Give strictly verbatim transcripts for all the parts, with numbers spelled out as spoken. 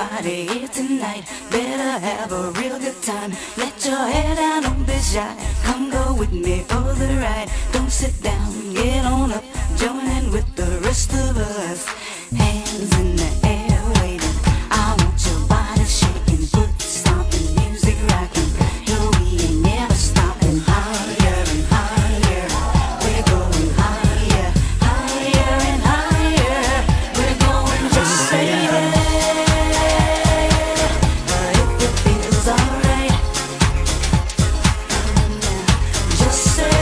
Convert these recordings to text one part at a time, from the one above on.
everybody here tonight. Better have a real good time. Let your hair down, don't be shy. Come go with me for the ride. Don't sit down, get on up. Join in with the rest of us. Hands in the air, waving. I want your body shaking, foot stomping, music rocking. No, we ain't never stopping. Higher and higher, we're going higher, higher and higher. We're going just say yeah. If it feels alright, just say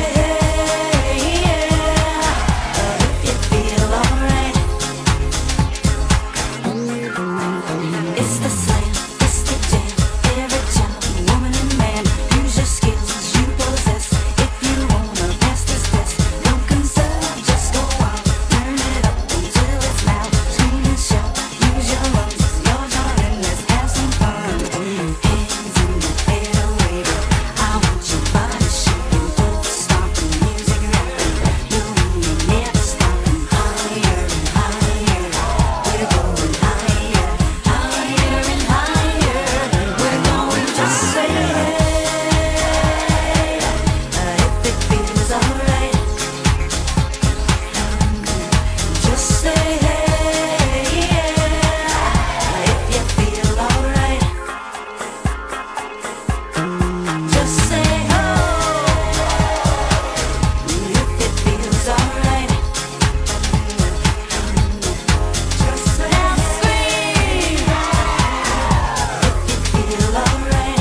yeah. If you feel alright. It's the slam, it's the jam. Every child, woman and man, use your skills you possess. If you wanna pass this test, don't conserve, just go on. Turn it up until it's loud. Scream and shout, use your lungs. You're darling, let's have some fun. Hands in the air, waving. I want your body shaking, foot stomping, music rocking. No, we ain't never stopping. Higher and higher, we're going higher, higher and higher. We're going just say yeah. If it feels alright, just say yeah. If you feel alright, just say oh. If it feels alright, just say now scream. If you feel alright,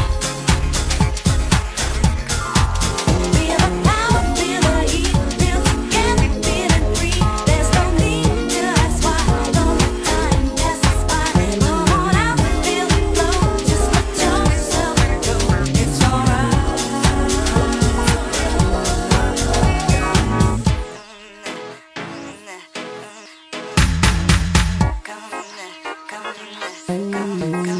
feel the power, feel the heat, feel together, feeling free. There's no need to ask why. Though the time passes by, come on out, feel the flow. Just let yourself go. It's alright. Come on, come on, come on, come on.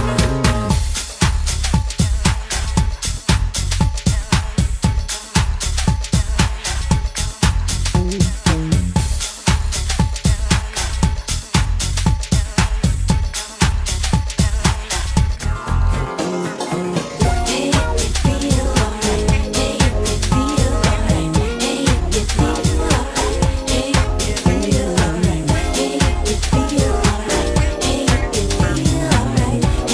Hey, if you feel alright. Hey, if you feel alright. Hey, if you feel alright. Hey, if you feel alright. Hey, if you feel alright. Hey, if you feel alright.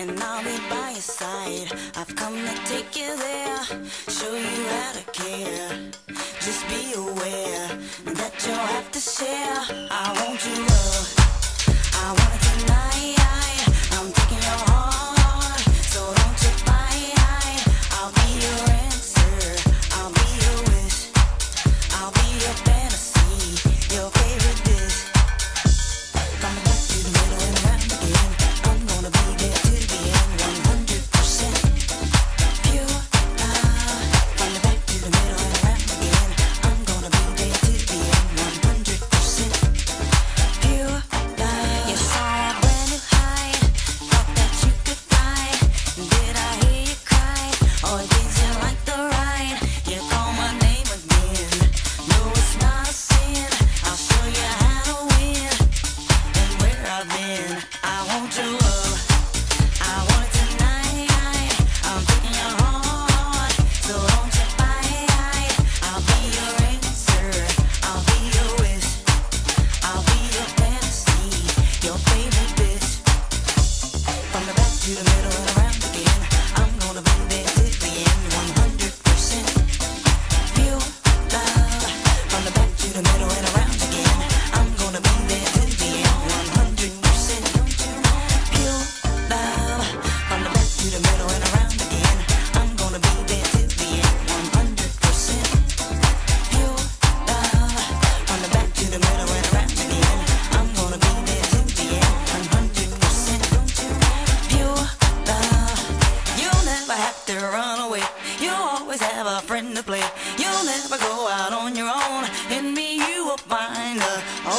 and I'll be by your side. I've come to take you there, show you how to care. Just be aware that you'll have to share. I want your love, I want it tonight. I'm taking your heart, so don't you fight. I'll be your answer, I'll be your wish, I'll be your fantasy, your favorite dish. From the back to the middle and around again, I'm gonna be there till the end. One hundred percent pure love. From the back to the middle and around again, I'm gonna be there till the end. One hundred percent pure love. You saw a brand new high, thought that you could fly. Did I hear you cry, or did you like the ride? You call my name again, no it's not a sin. I'll show you how to win and where I've been. I want your love, I want it tonight. I'm taking your heart, so don't you fight. I'll be your answer, I'll be your wish, I'll be your fantasy, your favorite bitch. From the back to the middle and around again, I'm gonna be there till the end. One hundred percent pure love. From the back to the middle and around again, I'm gonna be there till the end. One hundred percent pure love. From the back to the middle and around again, I'm gonna be there till the end. One hundred percent pure love. From the back to the middle and around again, I'm gonna be there till the end. One hundred percent pure love. You'll never have to run away, you'll always have a friend to play. You'll never go out on your own, in me you will find a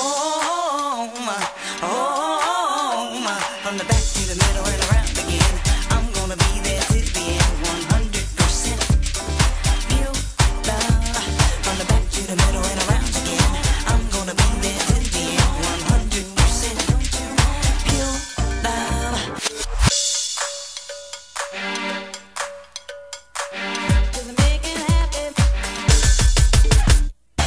home, home. From the back to the middle and around again, I'm gonna be there till the end. One hundred percent pure love. From the back to the middle and around again, I'm gonna be there till the end. One hundred percent pure love. Just make it happen.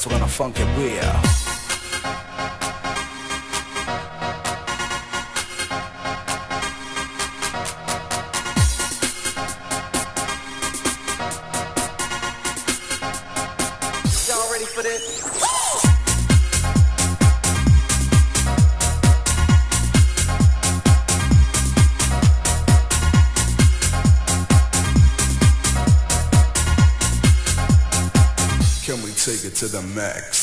we're gonna funk it real. Y'all ready for this? Can we take it to the max?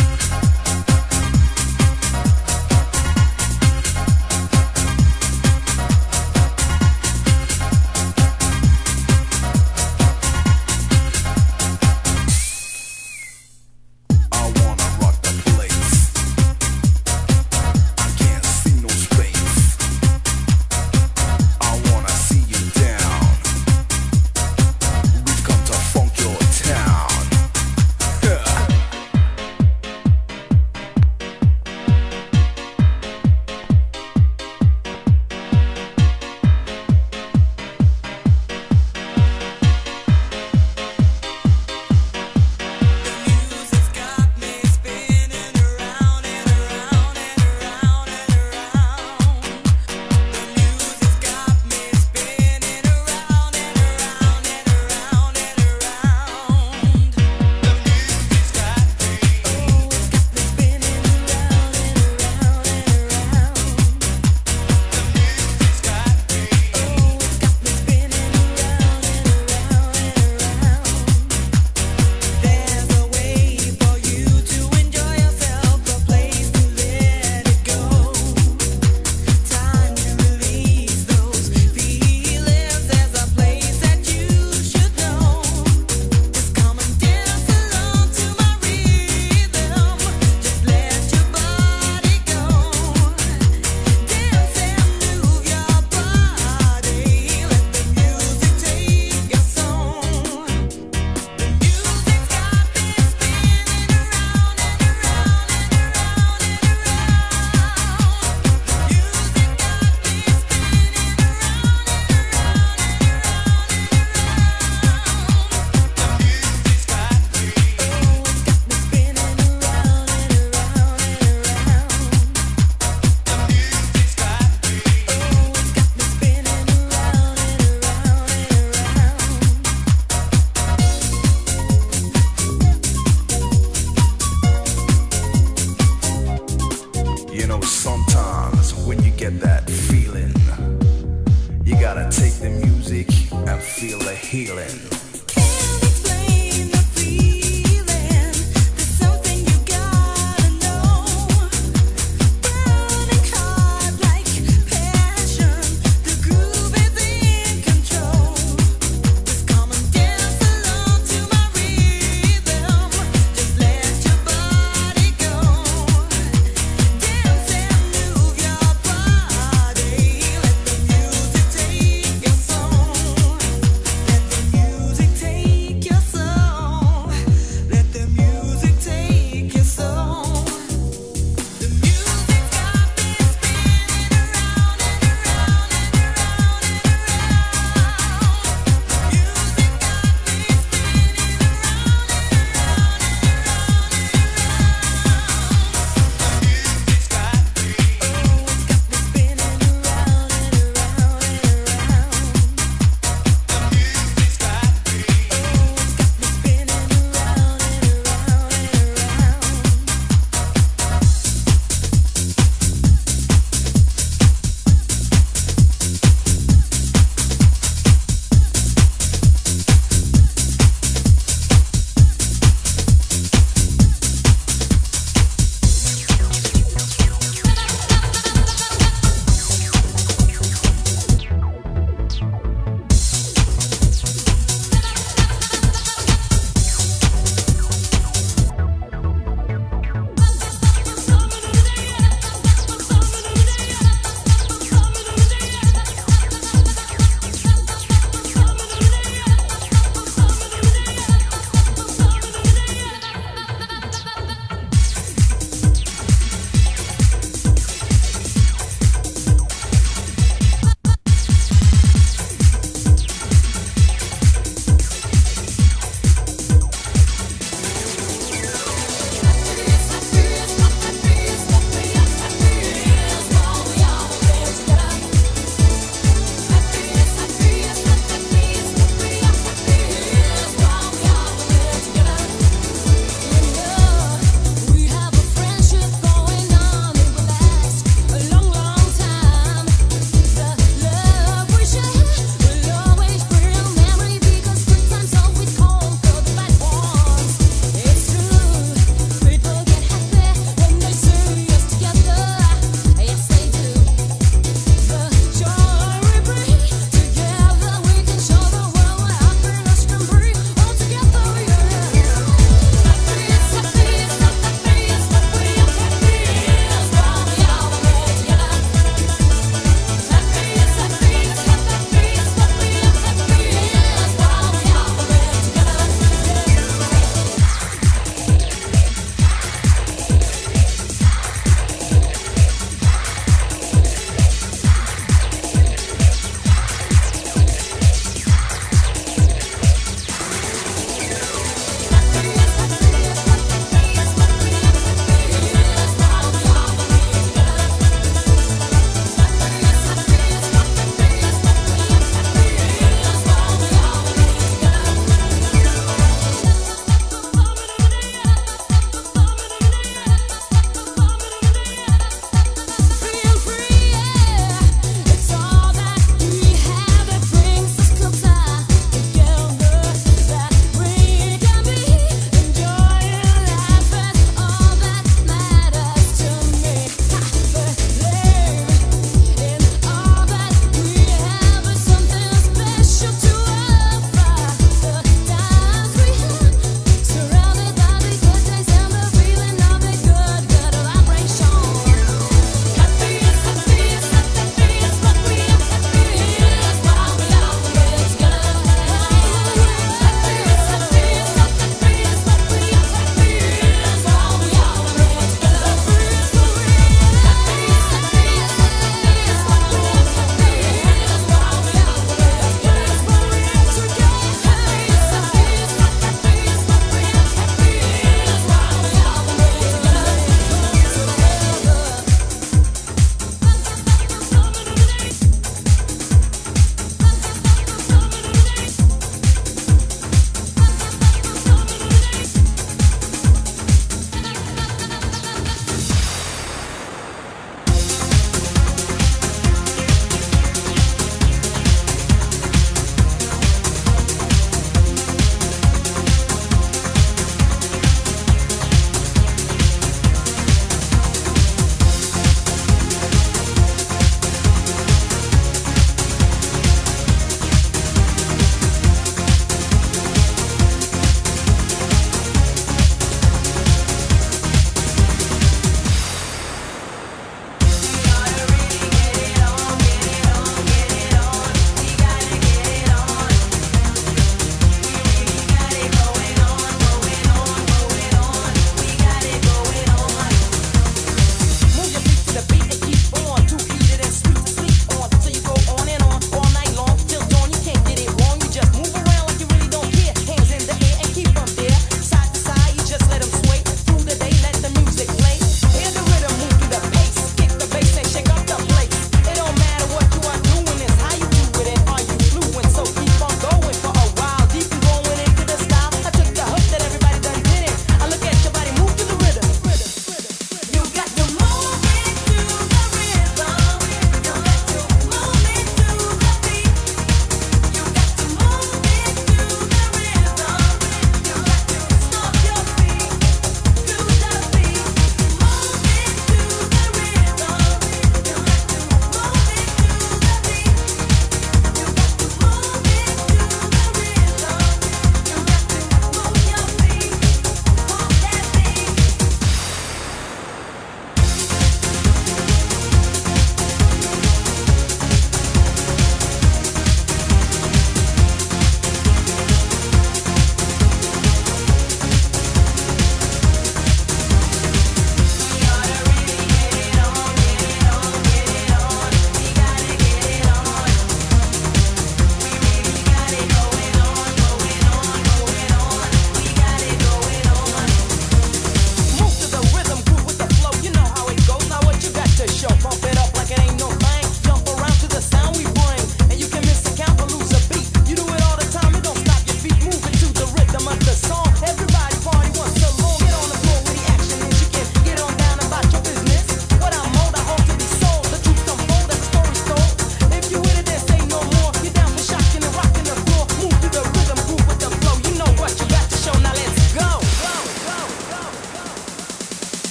Sometimes when you get that feeling, you gotta take the music and feel the healing.